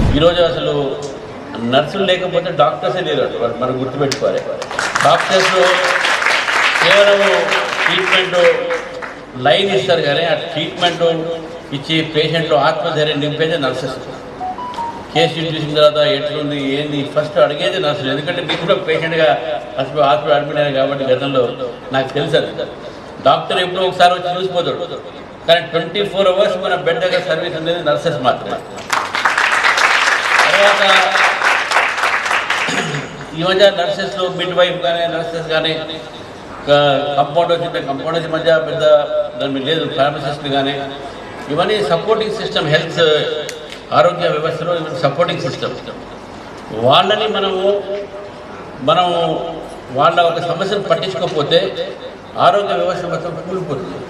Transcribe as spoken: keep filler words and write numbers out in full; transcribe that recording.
ఈరోజు అసలు నర్సులు లేకపోతే డాక్టర్సే లేరు, మనం గుర్తుపెట్టుకోవాలి. డాక్టర్స్ కేవలం ట్రీట్మెంట్ లైన్ ఇస్తారు కానీ ఆ ట్రీట్మెంట్ ఇచ్చి పేషెంట్లు ఆత్మధైర్యం నింపేది నర్సెస్. కేసు చూసిన తర్వాత ఎట్లుంది ఏంది ఫస్ట్ అడిగేది నర్సులు. ఎందుకంటే నేను కూడా పేషెంట్గా హాస్పిటల్ హాస్పిటల్ అడ్మిట్ అయ్యాను కాబట్టి గతంలో నాకు తెలుసు అది. డాక్టర్ ఎప్పుడో ఒకసారి వచ్చి చూసిపోతాడు, కానీ ట్వంటీ ఫోర్ అవర్స్ మన బెడ్ దగ్గర సర్వీస్ ఉండేది నర్సెస్ మాత్రమే. తర్వాత ఈ మధ్య నర్సెస్లో మిడ్ వైఫ్ కానీ నర్సెస్ కానీ కంపౌండర్స్ ఉంటే కంపౌండర్స్ మధ్య పెద్ద దాని లేదు, ఫార్మసిస్టులు కానీ ఇవన్నీ సపోర్టింగ్ సిస్టమ్, హెల్త్ ఆరోగ్య వ్యవస్థలో సపోర్టింగ్ సిస్టమ్. వాళ్ళని మనము మనం వాళ్ళ ఒక సమస్యను పట్టించుకోకపోతే ఆరోగ్య వ్యవస్థ మొత్తం కూలిపోతుంది.